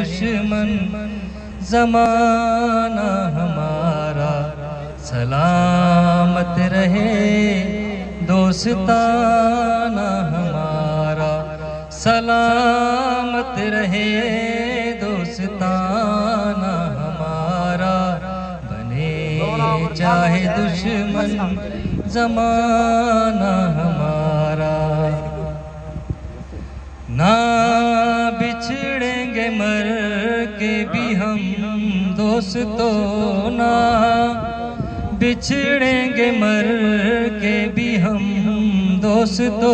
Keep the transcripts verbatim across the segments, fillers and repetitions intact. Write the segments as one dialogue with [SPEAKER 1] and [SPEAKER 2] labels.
[SPEAKER 1] दुश्मन ज़माना हमारा, सलामत रहे दोस्ताना हमारा, सलामत रहे दोस्ताना हमारा। बने चाहे दुश्मन ज़माना हमारा, ना बिछड़ेंगे मर के भी हम दोस्तों, ना बिछड़ेंगे मर के भी हम दोस्तों।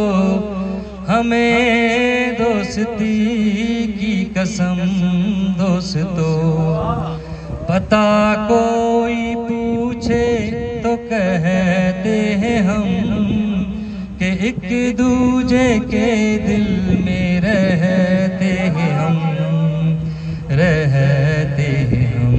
[SPEAKER 1] हमें दोस्ती की कसम दोस्तों, पता कोई पूछे तो कहते हैं हम कि एक दूजे के दिल में रहते हैं हम, रहते हैं हम।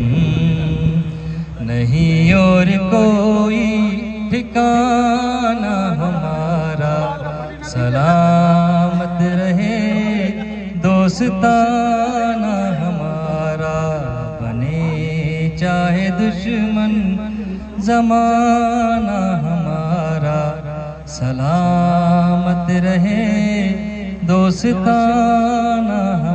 [SPEAKER 1] नहीं और कोई ठिकाना हमारा, सलामत रहे दोस्ताना हमारा। बने चाहे दुश्मन ज़माना हमारा, सलामत रहे दोस्ताना।